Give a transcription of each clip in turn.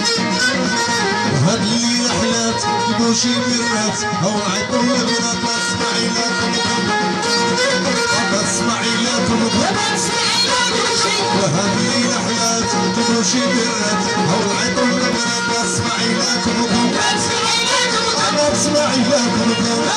هاد الليلة حلات تبوشي برات أو عيطوا البنات اسمعي لكم اسمعي لكم وهاد الليلة حلات تبوشي برات أو عيطوا البنات اسمعي لكم اسمعي لكم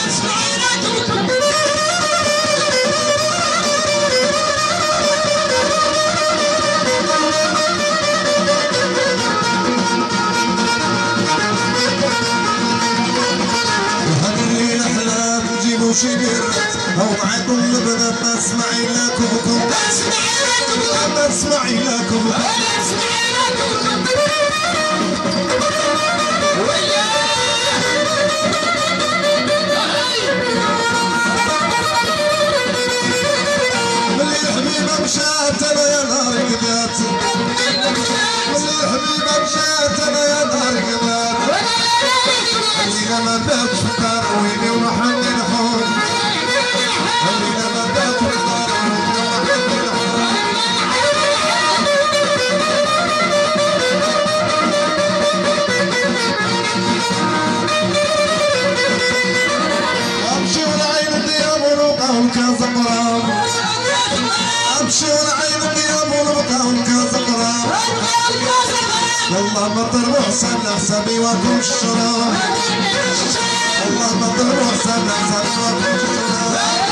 شي برات او عيطوا البنات اسمعي لكم اسمعي لكم ملي الحبيبه مشات انا يا نهار قبات ملي الحبيبه مشات انا يا نهار قبات خلينا ما بات في الدار ويني ومحمد الحوم خلينا ما بات في الدار ويني ومحمد الحوم امشي والعين الدياب ونبقى كزقرام امشي والعين الدياب ونبقى كزقرام والله ما تروح سنة حسابي واكل الشراب والله ما تروح سنة حسابي واكل الشراب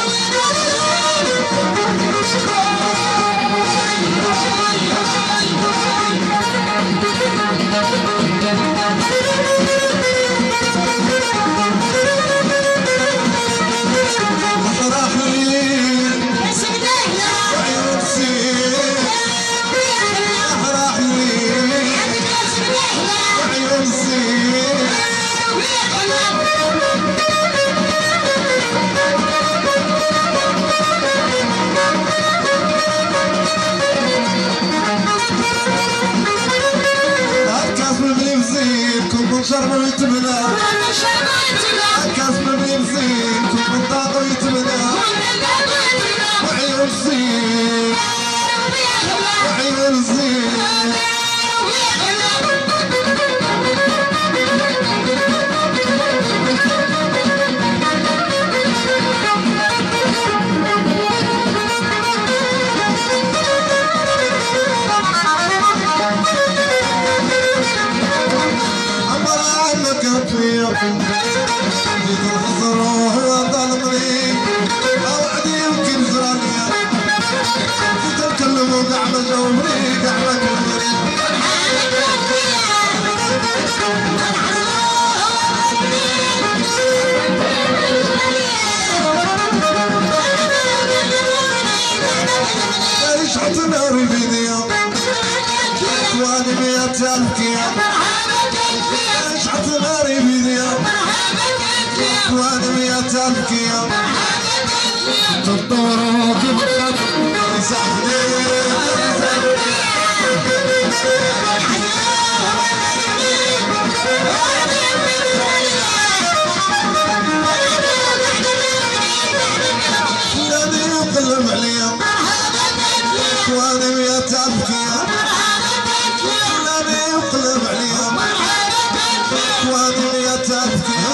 راح الليل وعيون سيل راح الليل وعيون سيل الكاس مبني بزين كل من شرب ويتبنى الكاس مبني بزين كل من طاق ويتبنى وعيون زين وعيون زين جيت الحصر وهو ظلمني اوعدي يمكن زرانيا جيت الكلم وقعد جوهري قعد كبري يشعط ناري بيديا اخواني ميات الكيا يشعط ناري بيديا اخواني ميات الكيا تدور كبرت يسحني فلاني يقلب عليا اخواني ميات الكيا فلاني يقلب عليا اخواني ميات الكيا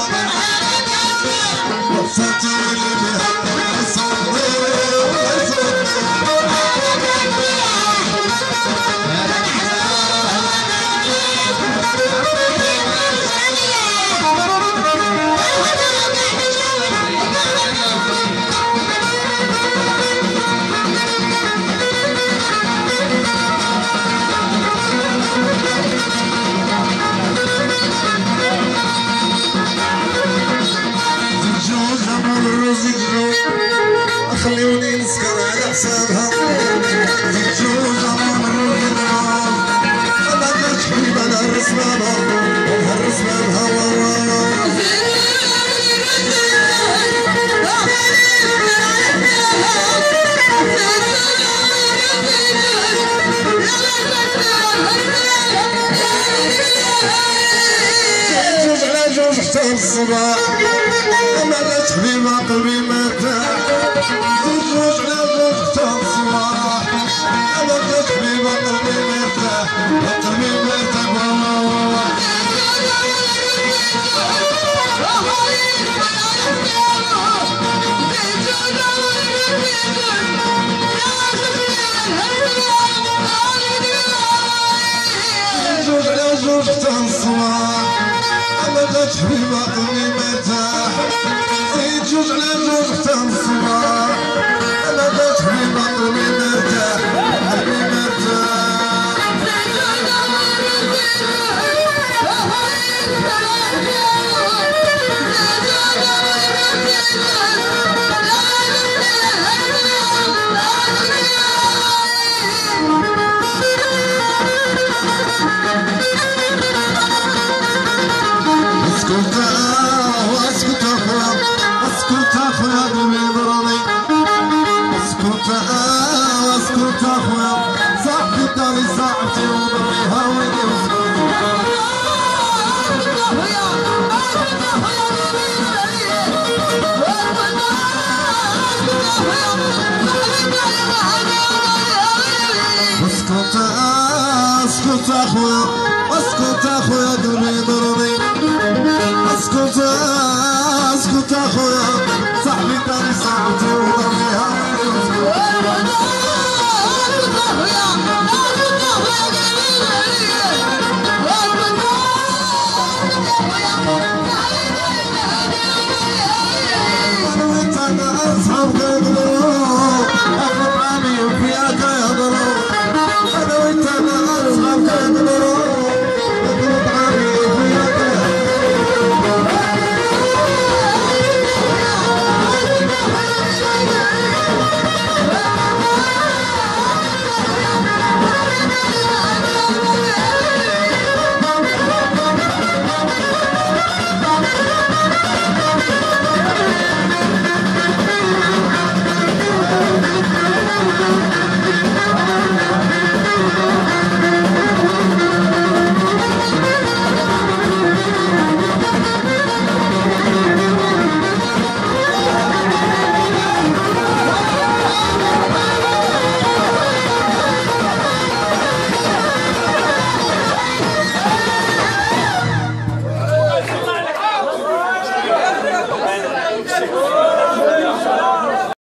وفاتي اللي بها يصدي خليوني نسكر على حسابها تجوز عمر الغرام ما قلت حبيب انا هرس بابها وهرس بابها جوج على جوج حتى الصباح ما قلت حبيب قلبي مرتاح جوج على جوج حتى الصباح ما قلت حبيب قلبي مرتاح قلبي مرتاح زوج تنصوار أنا غات حبيبة قلبي مرتاح زيد جوج على جوج تنصوار أنا غات حبيبة قلبي مرتاح قلبي مرتاح اسكت اخويا قلبي ضرني اسكت اخويا صاحبي داري صاحبتي وضرني هاويني اسكت اخويا قلبي ضرني اسكت اخويا